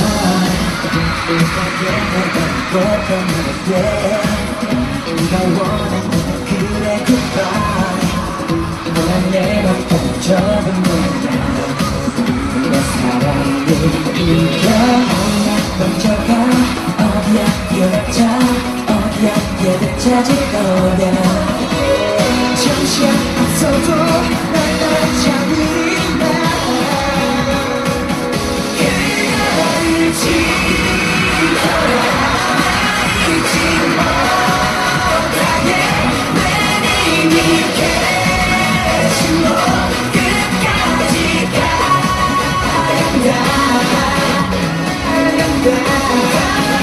꽃던 말할게 네가 원하는 그래 goodbye 넌 내 맘에 접은 거야 내 사랑을 이겨 멈춰가 어디야 뛰어내자 어디야 얘를 찾을 거야 잠시 앞서도 날 따라잡으리라 그녀를 잊지 못하게 내 힘이 계속 끝까지 간다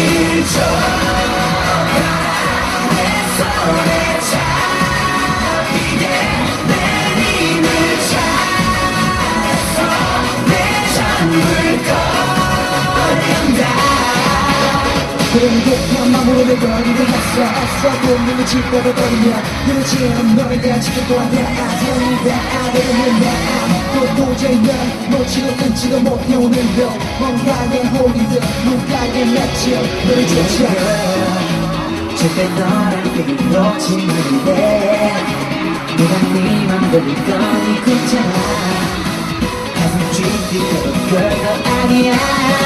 잊혀가 내 손에 잡히게 내 힘을 찾아서 내 잠을 꺼낸다 그런 마음으로 거리를 했어 고민을 짓고도 거리며 그렇지만 너에 대한 지켜도 안돼 아들은 또 도저히 난 놓지도 끊지도 못해 오늘도 뭔가의 홀리듯 누가의 맺혀 너를 쫓아 절대 너란 길을 놓지 말래 내가 네 맘대로 떠니고 있잖아 가슴 쥐기도 별거 아니야